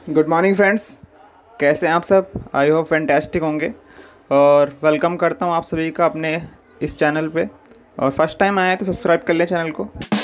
Good morning friends, कैसे हैं आप सब। आई होप फैंटास्टिक होंगे और वेलकम करता हूं आप सभी का अपने इस चैनल पे। और फर्स्ट टाइम आए हैं तो सब्सक्राइब कर लें चैनल को।